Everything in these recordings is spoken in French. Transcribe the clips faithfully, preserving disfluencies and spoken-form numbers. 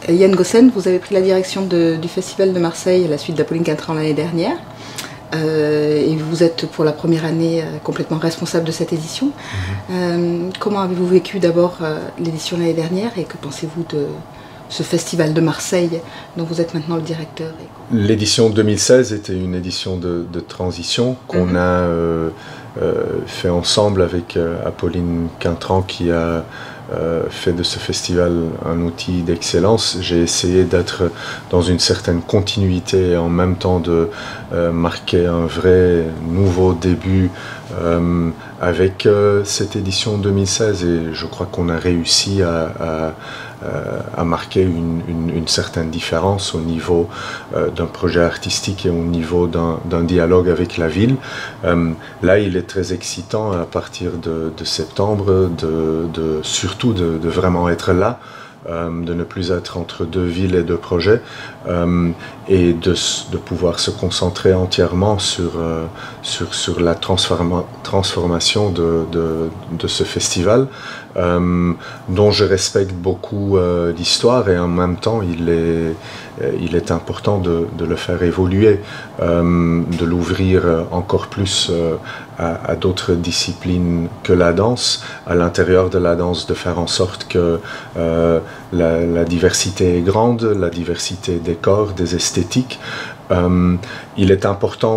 Yann Gossen, vous avez pris la direction de, du Festival de Marseille à la suite d'Apolline Quintran l'année dernière. Euh, et vous êtes pour la première année euh, complètement responsable de cette édition. Mmh. Euh, comment avez-vous vécu d'abord euh, l'édition l'année dernière et que pensez-vous de ce Festival de Marseille dont vous êtes maintenant le directeur? L'édition deux mille seize était une édition de, de transition qu'on mmh. a euh, euh, fait ensemble avec euh, Apolline Quintran qui a Euh, fait de ce festival un outil d'excellence. J'ai essayé d'être dans une certaine continuité et en même temps de euh, marquer un vrai nouveau début euh, avec euh, cette édition deux mille seize et je crois qu'on a réussi à, à, à marquer une, une, une certaine différence au niveau euh, d'un projet artistique et au niveau d'un dialogue avec la ville. Euh, là, il est très excitant à partir de, de septembre, de, de, surtout de, de vraiment être là, euh, de ne plus être entre deux villes et deux projets, euh, et de, de pouvoir se concentrer entièrement sur, euh, sur, sur la transforma transformation de, de, de ce festival, euh, dont je respecte beaucoup euh, l'histoire et en même temps il est, il est important de, de le faire évoluer, euh, de l'ouvrir encore plus euh, à, à d'autres disciplines que la danse, à l'intérieur de la danse de faire en sorte que euh, la, la diversité est grande, la diversité des corps, des esthétiques. Euh, il est important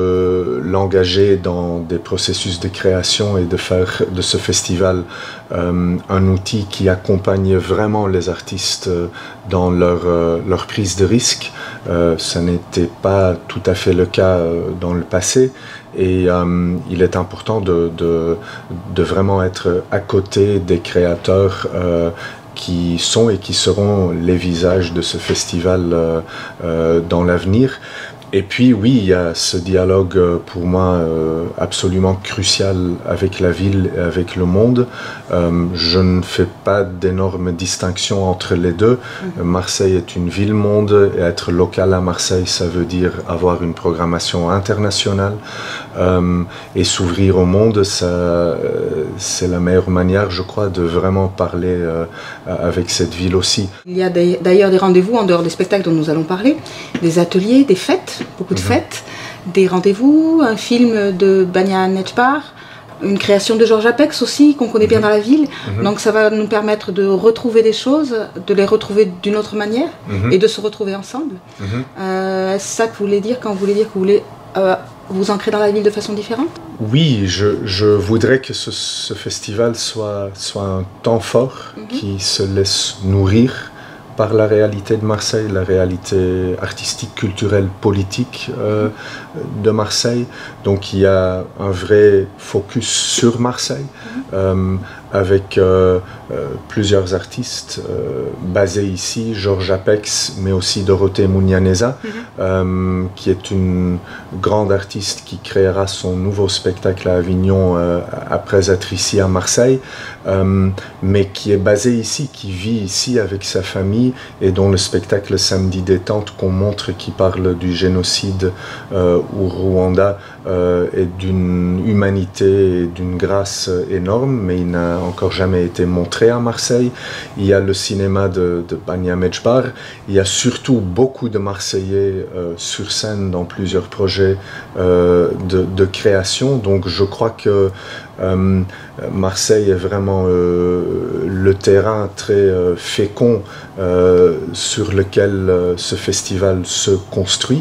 de l'engager dans des processus de création et de faire de ce festival euh, un outil qui accompagne vraiment les artistes dans leur, euh, leur prise de risque. Euh, ce n'était pas tout à fait le cas euh, dans le passé. Et euh, il est important de, de, de vraiment être à côté des créateurs euh, qui sont et qui seront les visages de ce festival euh, euh, dans l'avenir. Et puis oui, il y a ce dialogue pour moi euh, absolument crucial avec la ville et avec le monde. Euh, je ne fais pas d'énormes distinctions entre les deux. Mmh. Marseille est une ville-monde et être local à Marseille, ça veut dire avoir une programmation internationale euh, et s'ouvrir au monde. Ça, c'est la meilleure manière, je crois, de vraiment parler euh, avec cette ville aussi. Il y a d'ailleurs des rendez-vous en dehors des spectacles dont nous allons parler, des ateliers, des fêtes. Beaucoup de mmh. fêtes, des rendez-vous, un film de Bania Nejbar, une création de Georges Apex aussi, qu'on connaît mmh. bien dans la ville. Mmh. Donc ça va nous permettre de retrouver des choses, de les retrouver d'une autre manière mmh. et de se retrouver ensemble. Mmh. Euh, Est-ce ça que vous voulez dire quand vous voulez dire que vous voulez euh, vous ancrer dans la ville de façon différente? Oui, je, je voudrais que ce, ce festival soit, soit un temps fort mmh. qui se laisse nourrir par la réalité de Marseille, la réalité artistique, culturelle, politique euh, de Marseille. Donc il y a un vrai focus sur Marseille, euh, avec euh, euh, plusieurs artistes euh, basés ici, Georges Apex, mais aussi Dorothée Mounianeza, mm-hmm. euh, qui est une grande artiste qui créera son nouveau spectacle à Avignon euh, après être ici à Marseille, euh, mais qui est basée ici, qui vit ici avec sa famille, et dont le spectacle Samedi détente qu'on montre, qui parle du génocide euh, au Rwanda, euh, est d'une humanité et d'une grâce énorme, mais il n'a encore jamais été montré à Marseille. Il y a le cinéma de, de Bania Nejbar, il y a surtout beaucoup de Marseillais euh, sur scène dans plusieurs projets euh, de, de création, donc je crois que euh, Marseille est vraiment euh, le terrain très euh, fécond euh, sur lequel euh, ce festival se construit,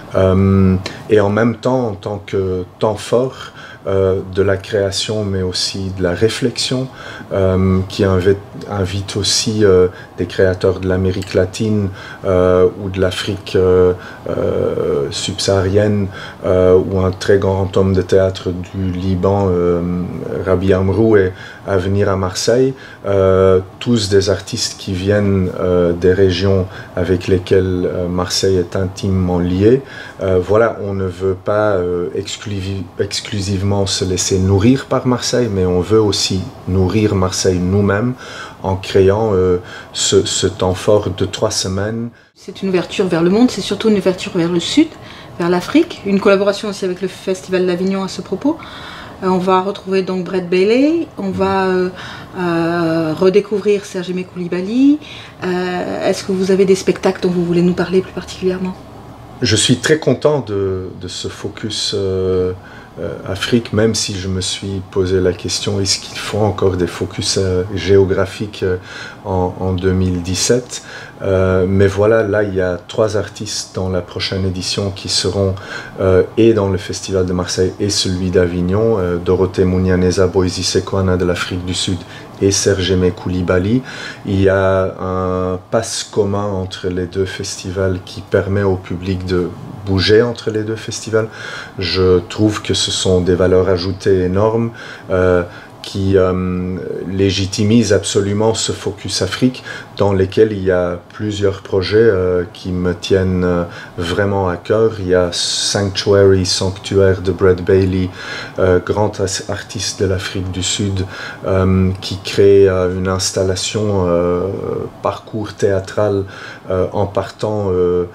euh, et en même temps, en tant que temps fort Euh, de la création, mais aussi de la réflexion, euh, qui invite, invite aussi euh, des créateurs de l'Amérique latine euh, ou de l'Afrique euh, euh, subsaharienne, euh, ou un très grand homme de théâtre du Liban, euh, Rabi Amroué, à venir à Marseille. Euh, tous des artistes qui viennent euh, des régions avec lesquelles euh, Marseille est intimement liée. Euh, voilà, on ne veut pas euh, exclusiv exclusivement se laisser nourrir par Marseille, mais on veut aussi nourrir Marseille nous-mêmes en créant euh, ce, ce temps fort de trois semaines. C'est une ouverture vers le monde, c'est surtout une ouverture vers le sud, vers l'Afrique, une collaboration aussi avec le Festival d'Avignon à ce propos. Euh, on va retrouver donc Brett Bailey, on va euh, euh, redécouvrir Serge Aimé Coulibaly. Euh, Est-ce que vous avez des spectacles dont vous voulez nous parler plus particulièrement? Je suis très content de, de ce focus euh, euh, Afrique, même si je me suis posé la question, est-ce qu'il faut encore des focus euh, géographiques euh, en, en deux mille dix-sept? Euh, mais voilà, là il y a trois artistes dans la prochaine édition qui seront euh, et dans le Festival de Marseille et celui d'Avignon, euh, Dorothée Mounianeza Boisy Sekwana de l'Afrique du Sud et Serge Aimé Coulibaly. Il y a un passe commun entre les deux festivals qui permet au public de bouger entre les deux festivals. Je trouve que ce sont des valeurs ajoutées énormes euh, qui euh, légitimise absolument ce focus Afrique, dans lesquels il y a plusieurs projets euh, qui me tiennent euh, vraiment à cœur. Il y a Sanctuary, Sanctuaire de Brett Bailey, euh, grand artiste de l'Afrique du Sud, euh, qui crée euh, une installation euh, parcours théâtral euh, en partant euh,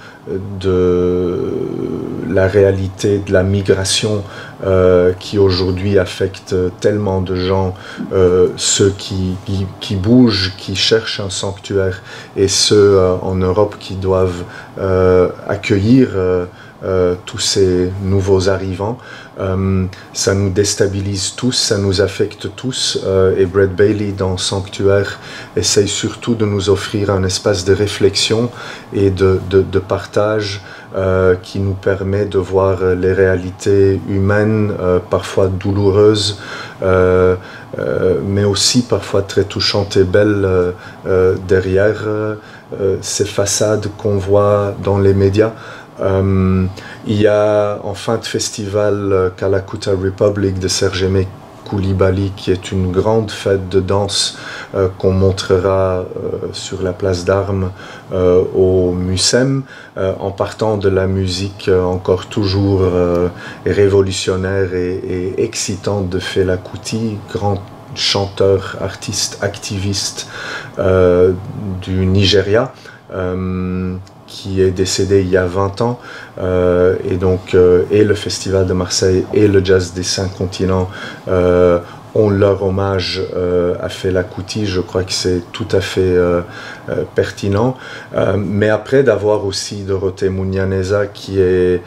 de la réalité de la migration euh, qui aujourd'hui affecte tellement de gens, euh, ceux qui, qui, qui bougent, qui cherchent un sanctuaire, et ceux euh, en Europe qui doivent euh, accueillir euh, euh, tous ces nouveaux arrivants. Euh, ça nous déstabilise tous, ça nous affecte tous, euh, et Brett Bailey dans Sanctuaire essaye surtout de nous offrir un espace de réflexion et de, de, de partage euh, qui nous permet de voir les réalités humaines, euh, parfois douloureuses, euh, euh, mais aussi parfois très touchantes et belles euh, euh, derrière euh, ces façades qu'on voit dans les médias. Euh, il y a en fin de festival euh, Kalakuta Republic de Serge Aimé Coulibaly, qui est une grande fête de danse euh, qu'on montrera euh, sur la place d'Armes euh, au Mucem, euh, en partant de la musique euh, encore toujours euh, révolutionnaire et, et excitante de Fela Kuti, grand chanteur, artiste, activiste euh, du Nigeria, euh, qui est décédé il y a vingt ans, euh, et donc euh, et le Festival de Marseille et le Jazz des Cinq Continents euh, ont leur hommage euh, à Fela Kuti. Je crois que c'est tout à fait euh, euh, pertinent. Euh, mais après, d'avoir aussi Dorothée Mounianeza, qui est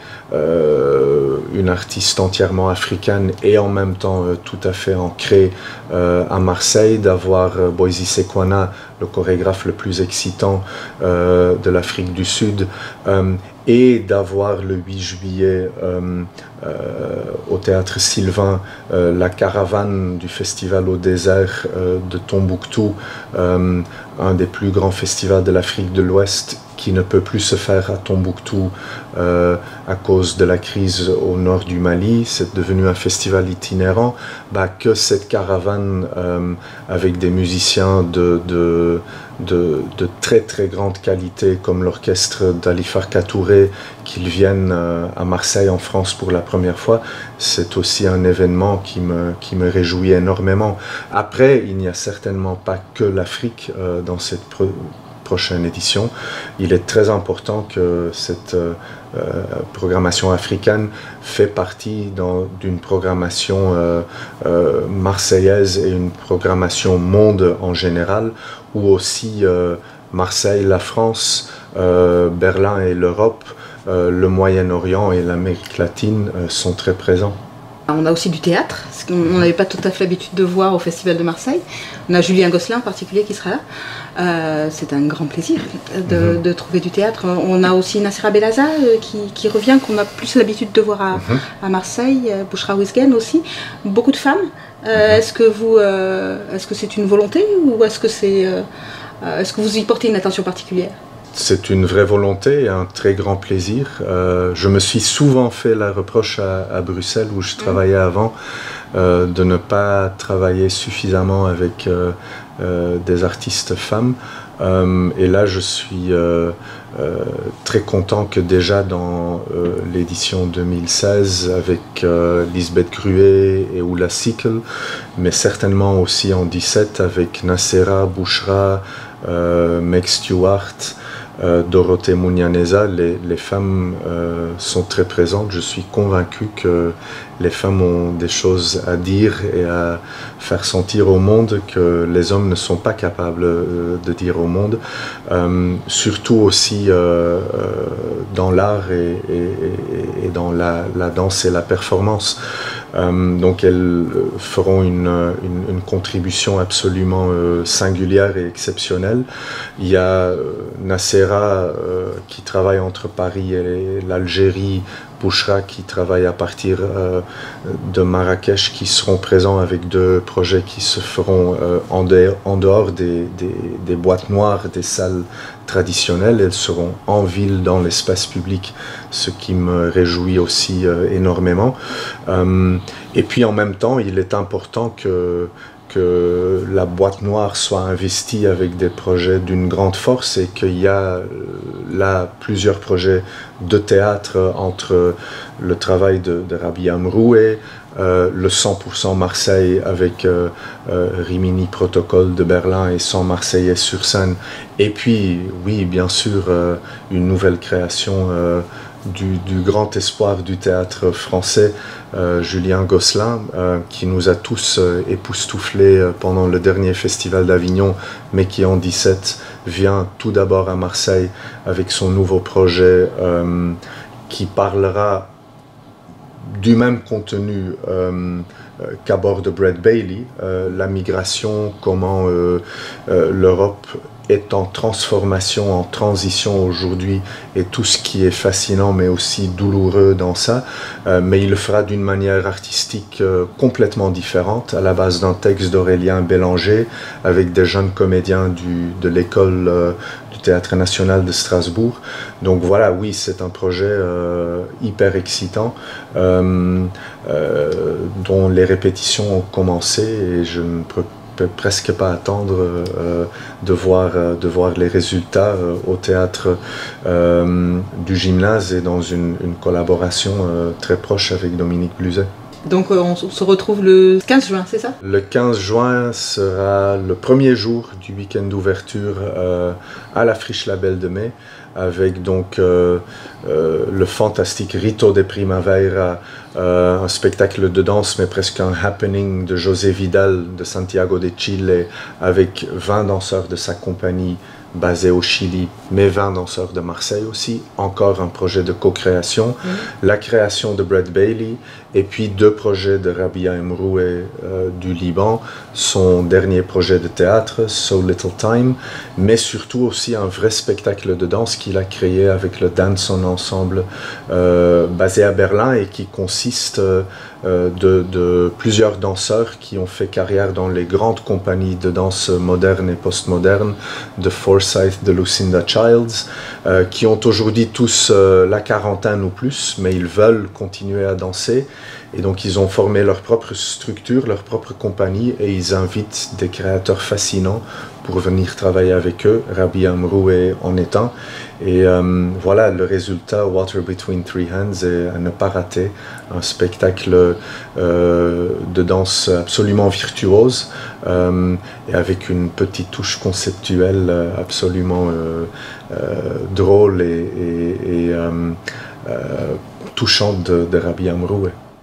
euh, une artiste entièrement africaine et en même temps euh, tout à fait ancrée euh, à Marseille, d'avoir euh, Boisy Sekwana, le chorégraphe le plus excitant euh, de l'Afrique du Sud, euh, et d'avoir le huit juillet euh, euh, au Théâtre Sylvain euh, la caravane du Festival au désert euh, de Tombouctou, euh, un des plus grands festivals de l'Afrique de l'Ouest, qui ne peut plus se faire à Tombouctou euh, à cause de la crise au nord du Mali. C'est devenu un festival itinérant. Bah, que cette caravane euh, avec des musiciens de, de, de, de très très grande qualité comme l'orchestre d'Ali Farka Touré, qu'ils viennent euh, à Marseille en France pour la première fois, c'est aussi un événement qui me, qui me réjouit énormément. Après, il n'y a certainement pas que l'Afrique euh, dans cette pro prochaine édition. Il est très important que cette euh, programmation africaine fait partie d'une programmation euh, euh, marseillaise et une programmation monde en général, où aussi euh, Marseille, la France, euh, Berlin et l'Europe, euh, le Moyen-Orient et l'Amérique latine euh, sont très présents. On a aussi du théâtre, ce qu'on n'avait pas tout à fait l'habitude de voir au Festival de Marseille. On a Julien Gosselin en particulier qui sera là. Euh, c'est un grand plaisir de, mm-hmm. de trouver du théâtre. On a aussi Nassira Belaza euh, qui, qui revient, qu'on a plus l'habitude de voir à, mm-hmm. à Marseille, euh, Bouchra Ouizgen aussi. Beaucoup de femmes. Euh, mm-hmm. Est-ce que vous, euh, est-ce que c'est une volonté, ou est-ce que c'est, euh, est-ce que vous y portez une attention particulière? C'est une vraie volonté et un très grand plaisir. Euh, je me suis souvent fait la reproche à, à Bruxelles, où je travaillais avant, euh, de ne pas travailler suffisamment avec euh, euh, des artistes femmes. Euh, et là, je suis euh, euh, très content que déjà dans euh, l'édition deux mille seize, avec euh, Lisbeth Gruet et Oula Sikkel, mais certainement aussi en dix-sept avec Nassera, Bouchra, euh, Meg Stewart, euh, Dorothée Munyaneza, les, les femmes euh, sont très présentes. Je suis convaincu que les femmes ont des choses à dire et à faire sentir au monde que les hommes ne sont pas capables euh, de dire au monde, euh, surtout aussi euh, euh, dans l'art et, et, et dans la, la danse et la performance. Euh, donc elles feront une, une, une contribution absolument euh, singulière et exceptionnelle. Il y a euh, Nacera euh, qui travaille entre Paris et l'Algérie, Bouchra qui travaille à partir euh, de Marrakech, qui seront présents avec deux projets qui se feront euh, en, dehors, en dehors des, des, des boîtes noires, des salles traditionnelles. Elles seront en ville, dans l'espace public, ce qui me réjouit aussi euh, énormément. Euh, et puis en même temps, il est important que que la boîte noire soit investie avec des projets d'une grande force et qu'il y a là plusieurs projets de théâtre entre le travail de, de Rabia Mroué, euh, le cent pour cent Marseille avec euh, euh, Rimini Protocole de Berlin et cent Marseillais sur scène, et puis oui bien sûr euh, une nouvelle création euh, Du, du grand espoir du théâtre français, euh, Julien Gosselin, euh, qui nous a tous euh, époustouflés euh, pendant le dernier festival d'Avignon, mais qui en dix-sept vient tout d'abord à Marseille avec son nouveau projet euh, qui parlera du même contenu euh, qu'à bord de Brett Bailey, euh, la migration, comment euh, euh, l'Europe est en transformation, en transition aujourd'hui, et tout ce qui est fascinant mais aussi douloureux dans ça, euh, mais il le fera d'une manière artistique euh, complètement différente, à la base d'un texte d'Aurélien Bélanger, avec des jeunes comédiens du, de l'école euh, du Théâtre National de Strasbourg. Donc voilà, oui, c'est un projet euh, hyper excitant, euh, euh, dont les répétitions ont commencé, et je ne peux peux presque pas attendre euh, de, voir, euh, de voir les résultats euh, au théâtre euh, du Gymnase et dans une, une collaboration euh, très proche avec Dominique Bluzet. Donc euh, on se retrouve le quinze juin, c'est ça? Le quinze juin sera le premier jour du week-end d'ouverture euh, à la Friche Label de Mai, avec donc euh, euh, le fantastique Rito de Primavera, euh, un spectacle de danse mais presque un happening de José Vidal de Santiago de Chile, avec vingt danseurs de sa compagnie basé au Chili, mais vingt danseurs de Marseille aussi, encore un projet de co-création, mmh. la création de Brett Bailey, et puis deux projets de Rabia Mroué euh, du Liban, son dernier projet de théâtre, So Little Time, mais surtout aussi un vrai spectacle de danse qu'il a créé avec le Danson Ensemble, euh, basé à Berlin, et qui consiste euh, de, de plusieurs danseurs qui ont fait carrière dans les grandes compagnies de danse moderne et postmoderne, de Forsyth, de Lucinda Childs, euh, qui ont aujourd'hui tous euh, la quarantaine ou plus, mais ils veulent continuer à danser. Et donc ils ont formé leur propre structure, leur propre compagnie, et ils invitent des créateurs fascinants pour venir travailler avec eux, Rabia Mroué en est un. Et euh, voilà le résultat, Water Between Three Hands, est à ne pas rater, un spectacle euh, de danse absolument virtuose, euh, et avec une petite touche conceptuelle absolument euh, euh, drôle et, et, et euh, euh, touchante de, de Rabia Mroué.